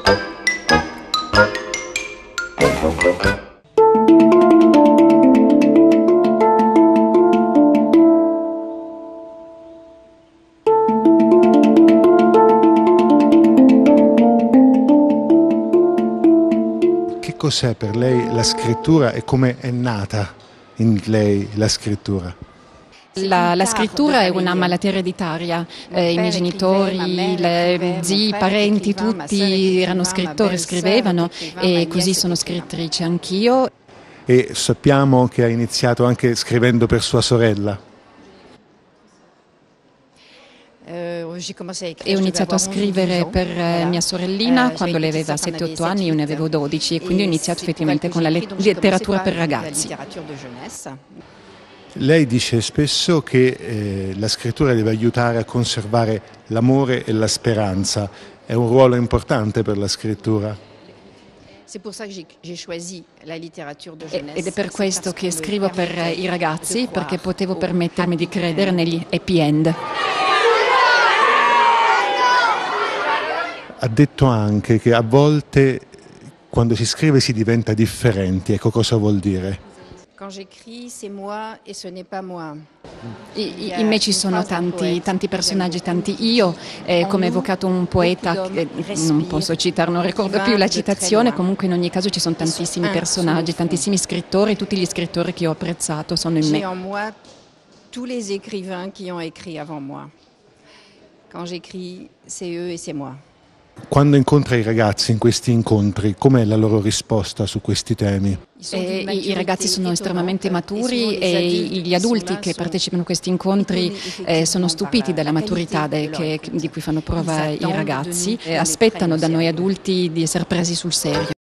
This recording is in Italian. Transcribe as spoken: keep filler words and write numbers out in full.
Che cos'è per lei la scrittura e come è nata in lei la scrittura? La, la scrittura è una malattia ereditaria, eh, i miei genitori, le zii, i parenti, tutti erano scrittori, scrivevano e così sono scrittrice anch'io. E sappiamo che ha iniziato anche scrivendo per sua sorella. E ho iniziato a scrivere per mia sorellina quando lei aveva sette otto anni, io ne avevo dodici e quindi ho iniziato effettivamente con la letteratura per ragazzi. Lei dice spesso che eh, la scrittura deve aiutare a conservare l'amore e la speranza. È un ruolo importante per la scrittura. Ed è per questo che scrivo per i ragazzi, perché potevo permettermi di credere negli happy end. Ha detto anche che a volte quando si scrive si diventa differenti. Ecco, cosa vuol dire? In me ci sono tanti, tanti personaggi, tanti io, eh, come evocato un poeta, che non posso citare, non ricordo più la citazione, comunque in ogni caso ci sono tantissimi personaggi, tantissimi scrittori, tutti gli scrittori che ho apprezzato sono in me. Tous les écrivains qui ont écrit avant moi. Quand j'écris, c'est eux et c'est moi. Quando incontra i ragazzi in questi incontri, com'è la loro risposta su questi temi? E I ragazzi sono estremamente maturi e gli adulti che partecipano a questi incontri eh, sono stupiti dalla maturità de, che, di cui fanno prova i ragazzi e aspettano da noi adulti di essere presi sul serio.